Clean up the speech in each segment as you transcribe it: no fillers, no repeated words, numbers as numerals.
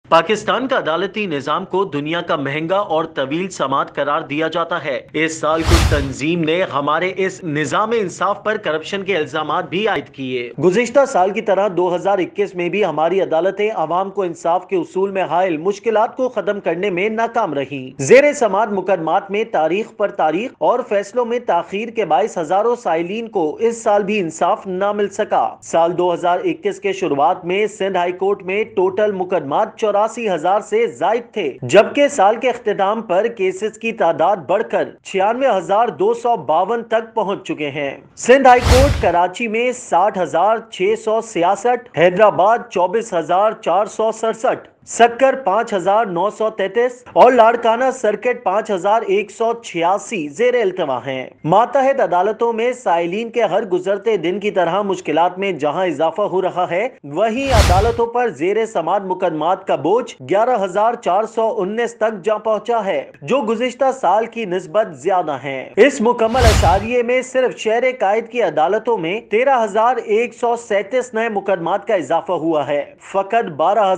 पाकिस्तान का अदालती निजाम को दुनिया का महंगा और तवील समात करार दिया जाता है। इस साल कुछ तंजीम ने हमारे इस निजाम इंसाफ पर करप्शन के इल्जामात भी आयद किए। गुज़िश्ता साल की तरह 2021 में भी हमारी अदालतें आवाम को इंसाफ के उसूल में हायल मुश्किलात को खत्म करने में नाकाम रही। जेर समात मुकदमात में तारीख पर तारीख और फैसलों में ताखीर के बाइस हजारों साइलीन को इस साल भी इंसाफ न मिल सका। साल 2021 के शुरुआत में सिंध हाई कोर्ट में टोटल मुकदमात 84,000 से जायद थे, जबकि साल के इख्तिताम पर केसेस की तादाद बढ़कर 96,252 तक पहुंच चुके हैं। सिंध हाई कोर्ट कराची में 60,666, हैदराबाद 24,467, सक्कर 5,933 और लाड़काना सर्किट 5,186 जेर इल्तवा हैं। मातहत अदालतों में साइलीन के हर गुजरते दिन की तरह मुश्किलात में जहां इजाफा हो रहा है, वहीं अदालतों पर जेर समात मुकदमात का बोझ 11,419 तक जा पहुंचा है, जो गुज़िश्ता साल की निस्बत ज्यादा है। इस मुकम्मल अशारिये में सिर्फ शहर कायद की अदालतों में 13,137 नए मुकदमात का इजाफा हुआ है। फकत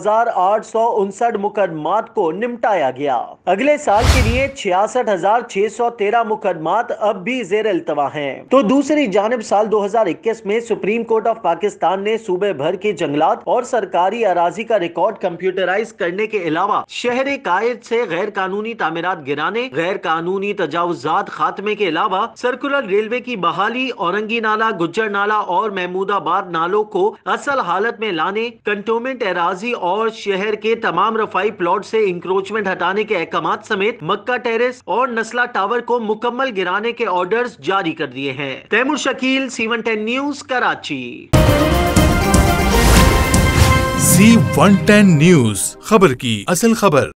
12,859 मुकदमात को निपटाया गया। अगले साल के लिए 66,613 मुकदमात अब भी जेर इल्तवा हैं। तो दूसरी जानिब साल 2021 में सुप्रीम कोर्ट ऑफ पाकिस्तान ने सूबे भर के जंगलात और सरकारी अराजी का रिकॉर्ड कंप्यूटराइज करने के अलावा शहर कायद से गैर कानूनी तामीरात गिराने, गैर कानूनी तजावुजात खात्मे के अलावा सर्कुलर रेलवे की बहाली, औरंगी नाला, गुज्जर नाला और महमूदाबाद नालों को असल हालत में लाने, कंटोनमेंट एराजी और शहर के तमाम रफाई प्लॉट से इंक्रोचमेंट हटाने के अहकामात समेत मक्का टेरेस और नस्ला टावर को मुकम्मल गिराने के ऑर्डर्स जारी कर दिए हैं। Taimur Shakeel, C110 news, Karachi. C110 news, खबर की असल खबर।